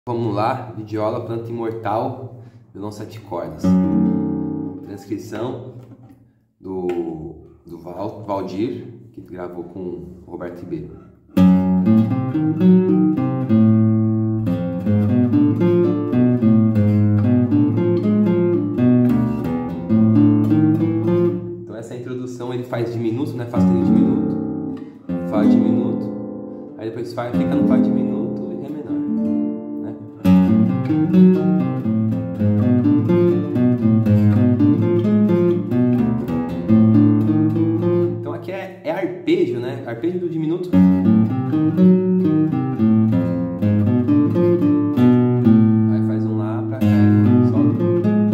Vamos lá, Videoaula Planta Imortal, violão 7 cordas. Transcrição do Valdir, que gravou com o Roberto Ribeiro. Então essa introdução ele faz diminuto, né? Faz diminuto, Fá diminuto, aí depois fica no Fá diminuto e Ré menor, né? Então aqui é arpejo, né? Arpejo do diminuto. Aí faz um Lá pra cá, solta.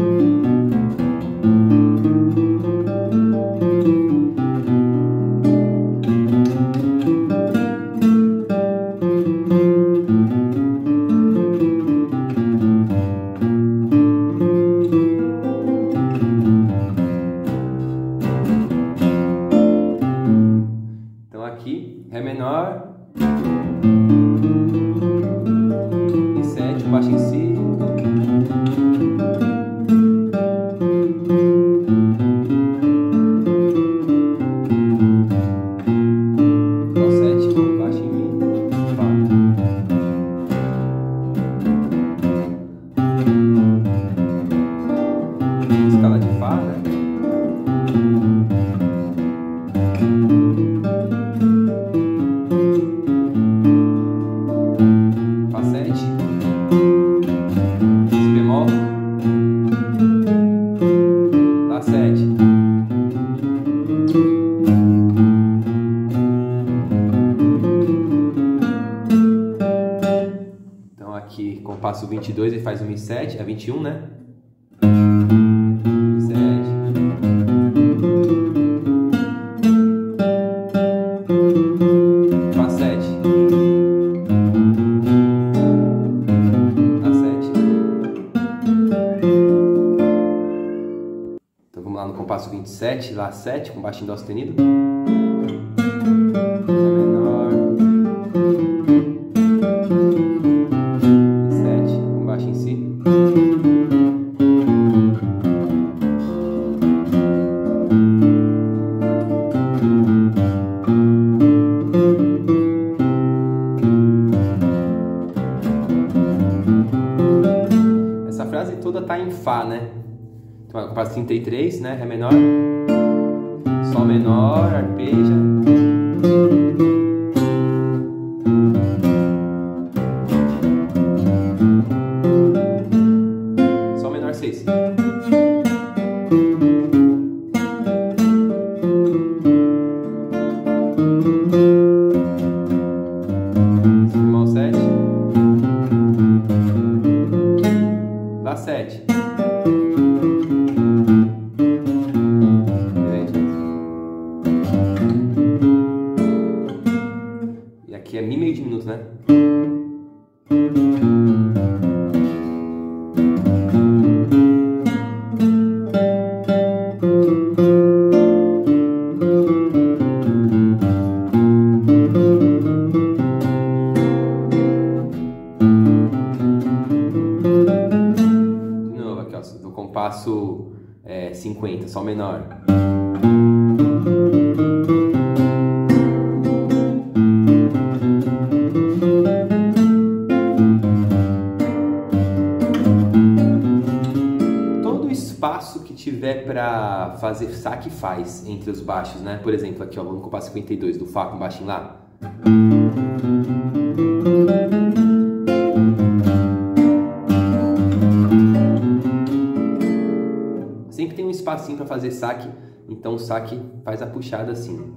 Aqui, Ré menor, em 7, baixo em Si, Dó 7, baixo em Mi, Fá. Escala de Fá, né? Fá 7, Si bemol, Lá 7. Então aqui, compasso 22, ele faz um Mi7, é 21, né? Mi7. Fá 7. Então vamos lá no compasso 27, Lá 7, com baixo em Dó sustenido. Ré menor. Mi 7, com baixo em Si. Essa frase toda tá em Fá, né? Então, o compasso 33, né? Ré menor, Sol menor, arpeja. Sol menor 6. Si bemol 7. Lá 7. E aqui é Mi meio diminuto, né? De novo, aqui ó, do compasso 50, Sol menor. Todo espaço que tiver para fazer saque faz entre os baixos, né? Por exemplo, aqui ó, vamos no compasso 52 do Fá com baixo em Lá. Sempre tem um espacinho para fazer saque, então o saque faz a puxada assim.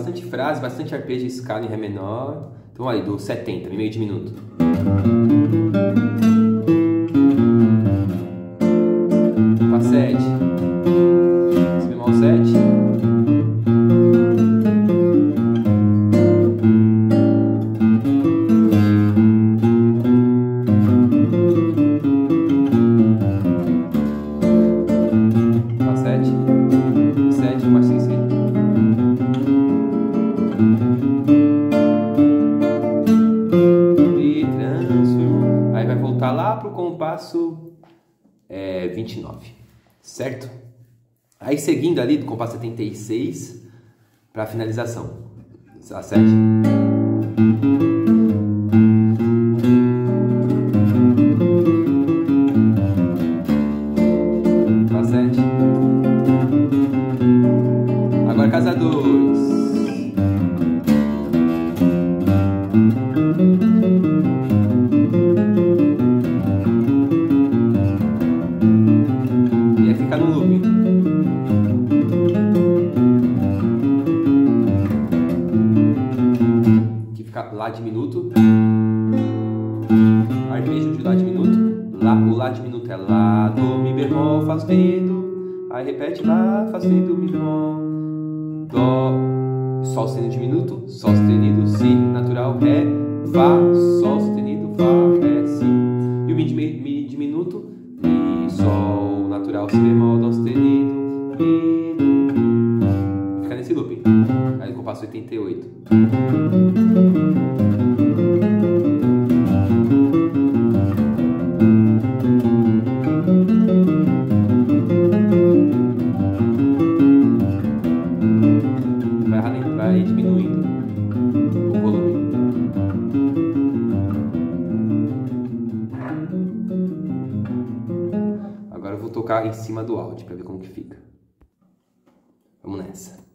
bastante frase, bastante arpejo, escala em Ré menor. Então aí, do 70, meio diminuto. Fá 7, Si bemol 7. Fá 7, 7, baixo em Si. E transforma. Aí vai voltar lá pro compasso 29, certo? Aí seguindo ali do compasso 76 para finalização. Fá 7. Fá 7. Agora casa 2. E aí fica no loop. Que fica Lá diminuto. Arpejo de Lá diminuto. Lá, o Lá diminuto é Lá, Do, Mi bemol, Fá sustenido. Aí repete Lá, Fá sustenido, Mi bemol, Dó, Sol sustenido diminuto, Sol sustenido, Si natural, Ré, Fá, Sol sustenido, Fá, Ré, Si. E o Mi diminuto, Mi, Sol natural, Si bemol, Dó sustenido, Mi. Fica nesse loop. Aí o compasso 88. Vai diminuindo o volume. Agora eu vou tocar em cima do áudio para ver como que fica. Vamos nessa.